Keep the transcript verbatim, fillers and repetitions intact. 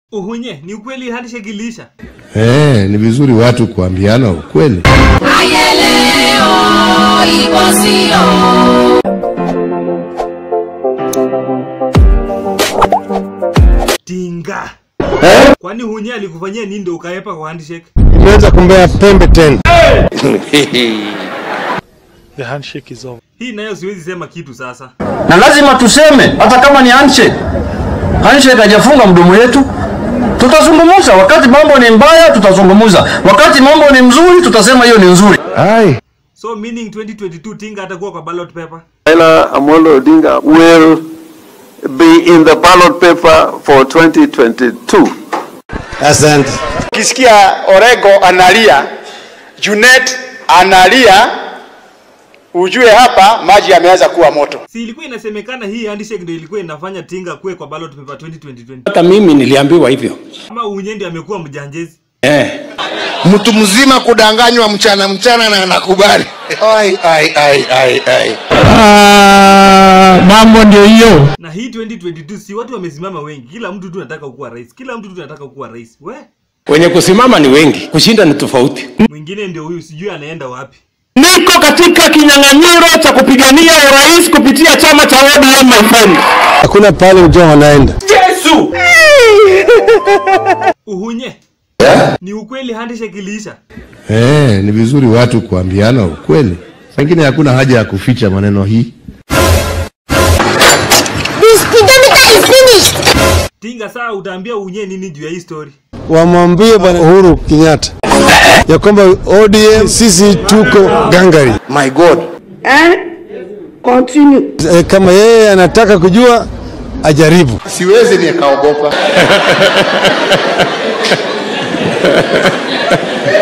Uhunye, ni ukweli handshake ilisha? Eh, ni vizuri watu kuambiana ukweli. Ayeleo ikosio. Tinga. Eh? Kwani Uhunye alikufanyia nini ndio ukaepa kwa handshake? Imeweza kumbea pembe tena. The handshake is over. Hii nayo siwezi sema kitu sasa. Na lazima tuseme hata kama ni handshake. Handshake hajafunga mdomo yetu. Tutazungumza wakati mambo ni mbaya, tutazungumza. Wakati mambo ni mzuri, tutasema hiyo ni nzuri. Ai. So meaning twenty twenty-two Tinga atakuwa kwa ballot paper. Railaodinga will be in the ballot paper for twenty twenty-two. Asante. Kisikia Orego analia, Junet analia, ujue hapa maji yameanza kuwa moto. Si ilikuwa inasemekana hii handshake ndio ilikuwa inafanya Tinga kuwe kwa ballot paper twenty twenty. Hata mimi niliambiwa hivyo. Kama Uhunye ndiye amekuwa mjanjezi. Eh. Mtu mzima kudanganywa mchana mchana na anakubali. Ai ai ai ai ai. Ah, mambo ndio hiyo. Na hii twenty twenty-two si watu wamesimama wengi. Kila mtu tu anataka kuwa rais. Kila mtu tu anataka kuwa rais. We? Wenye kusimama ni wengi, kushinda ni tofauti. Mwingine ndio huyu, sijui anaenda wapi. Niko katika kinyang'anyiro cha kupigania urais kupitia chama cha O D M, my friend. Hakuna pale ujao wanaenda. Yesu! Uhunye. Yeah? Ni ukweli handshake ilisha? Eh, ni vizuri watu kuambiana ukweli. Lakini hakuna haja ya kuficha maneno hii. This pandemic is finished. Tinga saa utaambia Uhunye nini juu ya hii story? Wamwambie bwana UhuruKenyatta ya kwamba O D M sisi tuko gangari. My God. Eh? Continue. E, kama yeye anataka kujua ajaribu. Siwezi nikaogopa.